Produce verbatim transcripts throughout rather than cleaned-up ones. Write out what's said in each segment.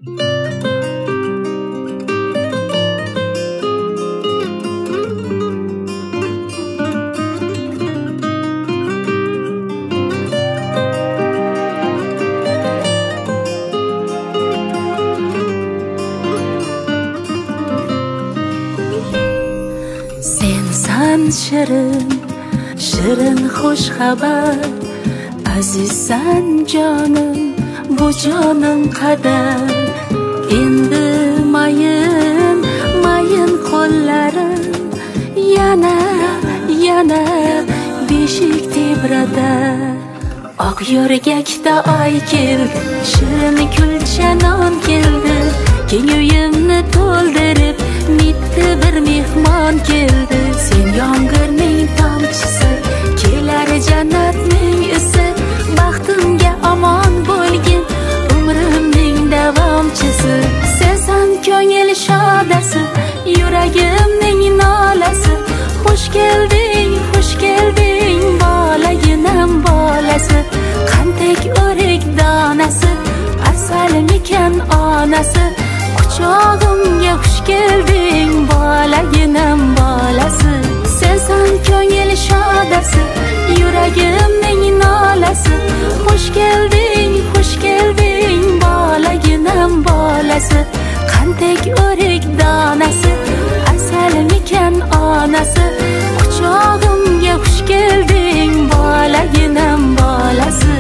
Shirin, shirin xush xabar, azizsan jonim, bu jonim qadar. Endi mayin, mayin qo'llarim yana, yana beshik tebradar. Oq yo'rgakda oy keldi, shirin kulcha non keldi, keng uyimni to'ldirib mitti bir mehmon keldi. Sen yomg'irning tomchisi, kelar jannatning isi, baxtimga omon bo'lgin umrimning davomchisi. Sensan ko'ngil shodasi, yuragimning nolasi. Xush kelding, xush kelding bolaginam bolasi. Qandak o'rik donasi, asalmikan onasi. Quchog'imga xush kelding bolaginam bolasi. Sensan ko'ngil shodasi, yuragimning nolasi. Xush kelding, xush kelding bolaginam bolasi. Qandak o'rik donasi, asalmikan onasi. Quchog'imga xush kelding bolaginam bolasi.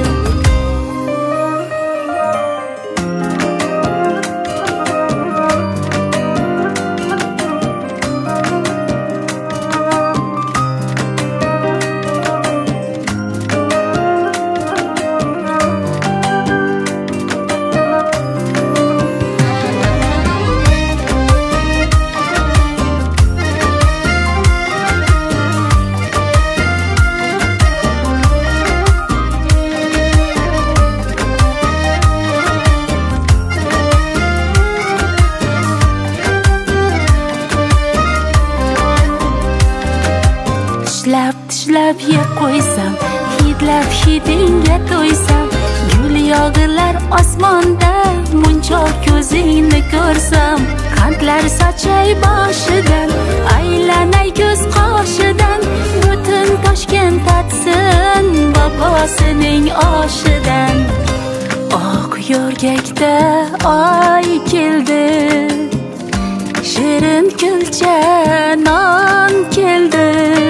Tishlab yeb qo'ysam, hidlab hidingga to'ysam, gul yog'ilar osmonda, munchoq ko'zingni ko'rsam, qandlar sochay boshidan, aylanay ko'z qoshidan, butun Toshkent tatsin bobosining oshidan. Oq yo'rgakda oy keldi, shirin kulcha non keldi,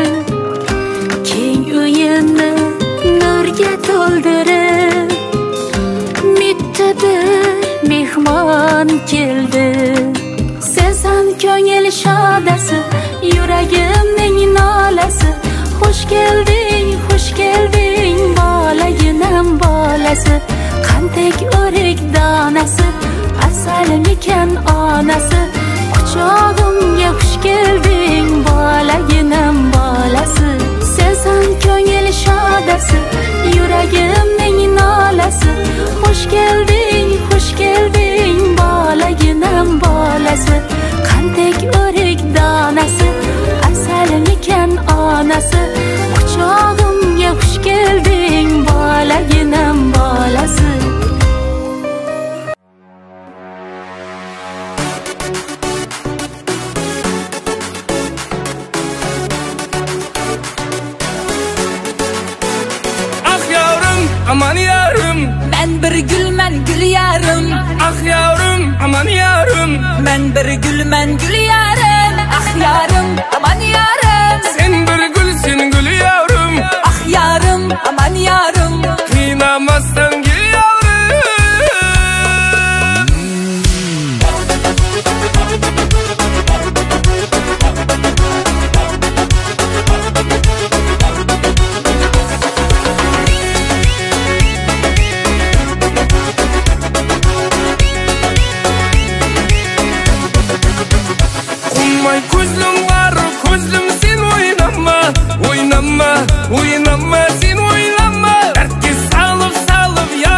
uyimni nurga to'ldirib, mitti bir mehmon keldi. Sensan ko'ngil shodasi, yuragimning nolasi. Xush kelding, xush kelding bolaginam bolasi. Qandak o'rik donasi, asalmikan onasi. Quchog'imga xush kelding bolaginam bolasi. Sensan ko'ngil shodasi, yuragimning nolasi. Xush kelding, xush kelding bolaginam bolasi. Qandak o'rik donasi, asalmikan onasi. Quchog'imga xush kelding bolaginam bolasi. Aman yarım, ben bir gülmen gül yarım. Ah yavrum, aman yarım, ben bir gülmen gül yarım. Ah yarım, aman yarım, sen bir gülsün gül yavrum. Ah yarım, aman yarım, kıynamazsan gül yavrum. Kuzlum var, kuzlum sen oynama, oynama, oynama sen oynama. Herkes salıp salıp ya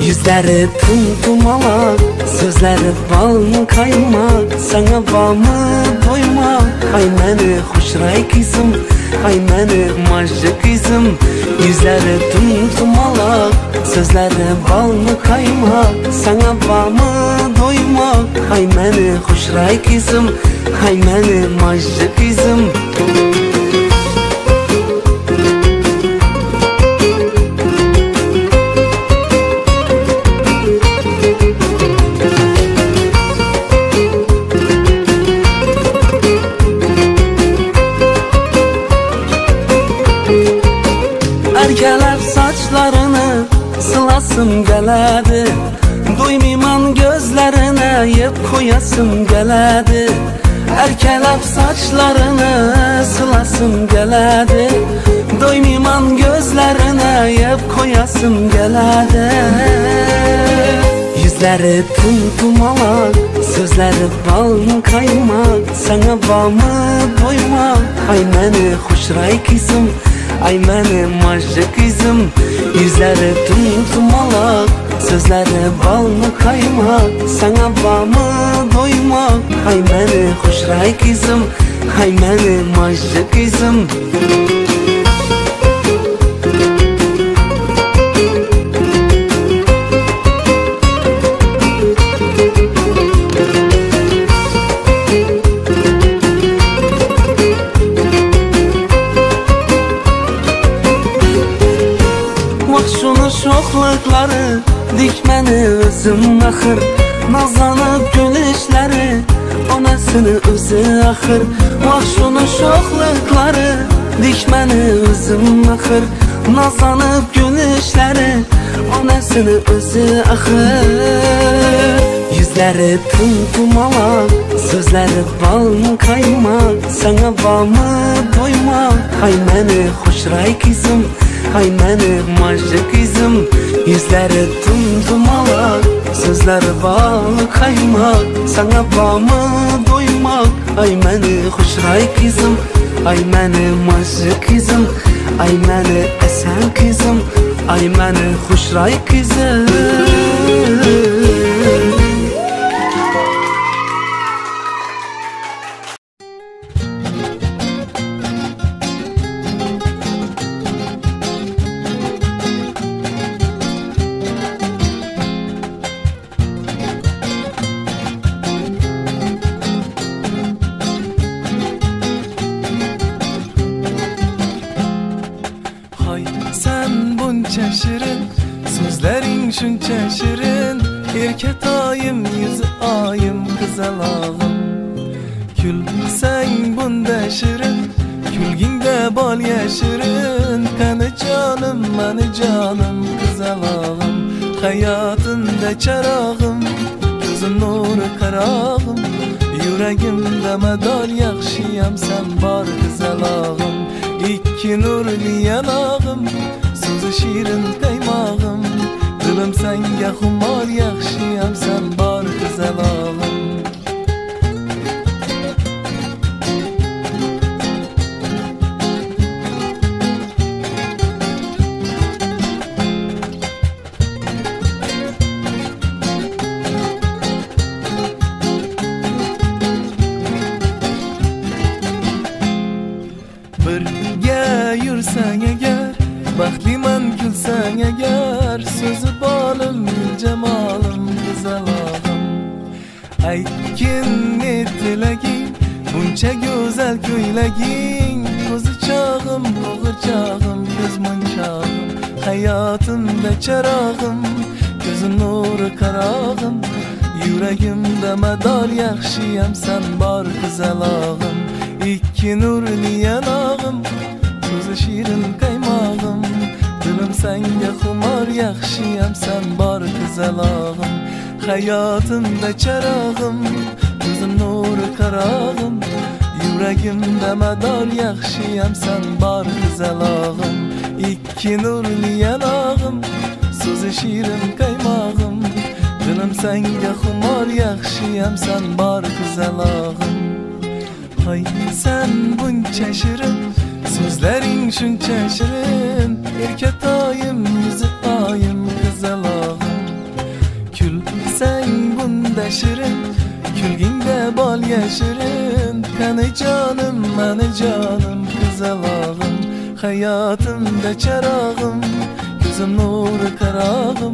Yüzleri tüm tumalak, sözleri bal mı kaymak, sana bal mı doymak. Ay meni hoşray kızım, ay meni majlı kızım. Yüzleri tüm tumalak, sözleri bal mı kaymak, sana bal mı doymak. Ay meni hoşray kızım, ay meni majlı kızım. Erkelep saçlarını sılasım geledi, doymayman gözlerine yep koyasım geledi. Erkelep saçlarını sılasım geledi, doymayman gözlerine yep koyasım geledi. Yüzleri tüm tumalak, sözleri bal mı kaymak, sana bal mı doymak. Ay meni hoşray kızım, ay meni majlı kızım. Yüzleri tüm tumalak, sözleri bal mı kaymak, sana bal mı doymak. Ay meni hoşray kızım, ay meni majlı kızım. Şoxluqları dikməni özüm axır, nazlanıb gülüşləri onasını özü axır. Vaxşunu şoxluqları dikməni özüm axır, nazlanıb gülüşləri onasını özü axır. Yüzləri tüm tumalak, sözləri bal mı kaymak, sana bal mı doymak. Ay meni hoşray kızım, ay meni majlı kızım. Yüzleri tüm tumalak, sözleri bal kaymak, sana bal mı doymak. Ay meni hoşray kızım, ay meni majlı kızım. Ay meni esen kızım, ay meni hoşray kızım. Şirin, sözlerin şunça şirin. Erket ayım, yüz ayım, güzel ağım. Külsen bunda şirin, külginde bal yaşirin. Kanı canım, manı canım, güzel ağım. Hayatımda çarağım, gözüm nuru karağım. Yüreğimde medal yakşıyam, sen bar güzel ağım. İki nurlu yanağım, sözü şirin kaymağım. Dilim senge xumar yaxşıyam, sen bar güzel ağım. Birge yursan eğer, baxtliman gülsen eğer. Sözü balım, gül cemalım, güzel ağım. Aytkin ne tilegin, buncha güzel köylegin. Kozu çağım, boğur çağım, göz mançağım. Hayatımda çarağım, gözün nuru karağım. Yüreğimde medal yaxşıyam, sen bar güzel ağım. İki nurlu yanağım, sözü şirin kaymağım. Dilim senge xumar yaxşıyam, sen bar güzel ağım. Hayatımda çarağım, gözüm nuru karağım. Yüreğimde medal yaxşıyam, sen bar güzel ağım. İki nurlu yanağım, sözü şirin kaymağım. Dilim senge xumar yaxşıyam, sen bar güzel ağım. Hay sen buncha şirin, sözlerin şuncha şirin. Erket ayım, yüzü ayım, güzel ağım. sen bunda şirin Külginde bal yaşırın Kanı canım, manı canım Kızalağım, hayatımda çarağım Gözüm nuru karağım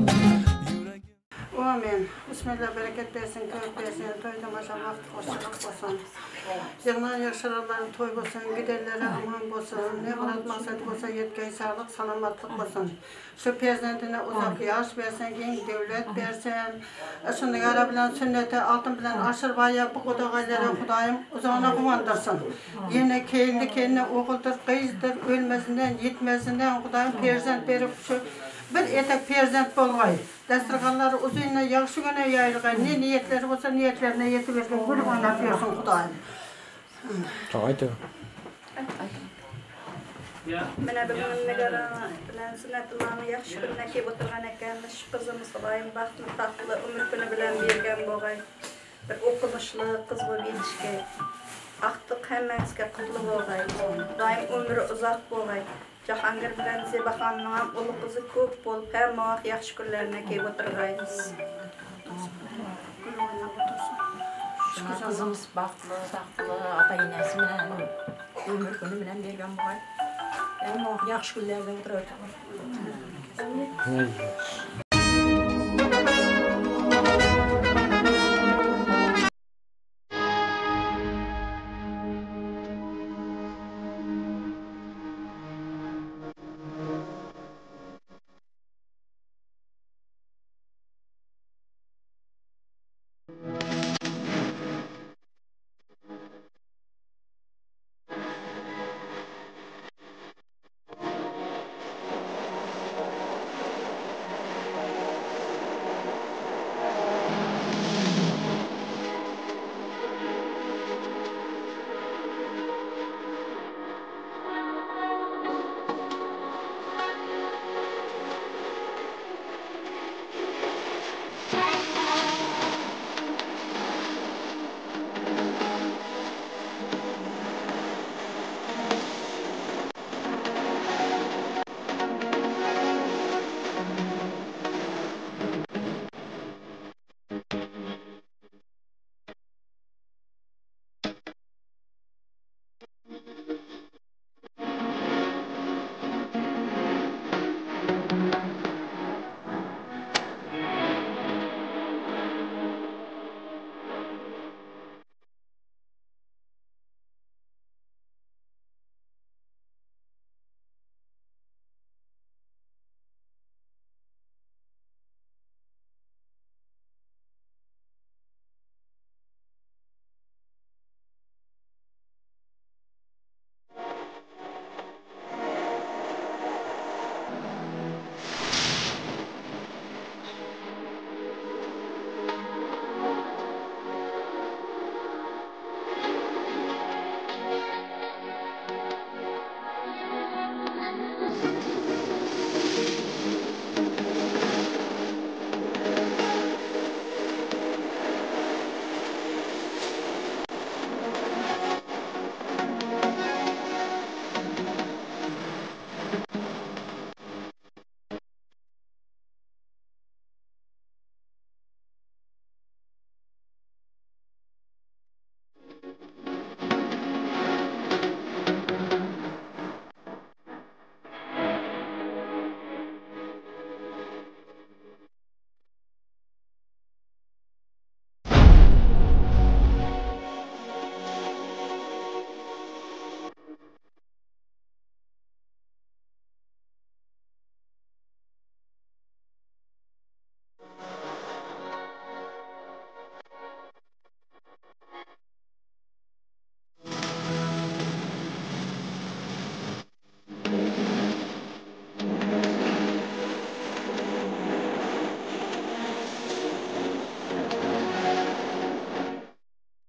Amin. Bismillah bereket versin, köp versin, toyda maşallah hoşçakalk olsun. Yıllar yaşarlarım toy olsun, giderlere aman olsun, ne murat maksat olsa yetkiyi sağlık, salamatlık olsun. Şu prezidentine uzak yaş versin, yeni devlet versin. Şunu yara bilen sünneti, altın bilen aşır baya bu kodağaylara Kudayım uzağına kumandırsın. Yine kendi kendine oğuldur, kızdır, ölmesinden, yetmesinden Kudayım prezident verip şu bir etek prezident bolğay. Dasturxanları uzunla yaxşı güne yayılğay. Ne niyetleri olsa niyetlerine yetiversin. Gülüp oynatıyorsun Kudayım. Haydi. Mene bugün negara bilen sünnetullahını yaxşı gününe kep oturgan ekanmiz. Kızımız Kudayım baxtlı tatlı ömür günü bilen bergen bolğay. Bir okumuşlu kız bolup yetişke. Aqtiq hemmangizga qutlu bolğay. Daim ömrü uzak bolğay. Jahangir bilen Zebaxonning ham ulu qizi ko'p bo'lib, hamma vaqt yaxshi kunlarga kelib o'tirgaymiz. Kızımız baxtlı, taxtlı, ata-enesi bilen ömür günü bilen bergen bolğay. Hamma vaqt yaxshi kunlarda o'tirib.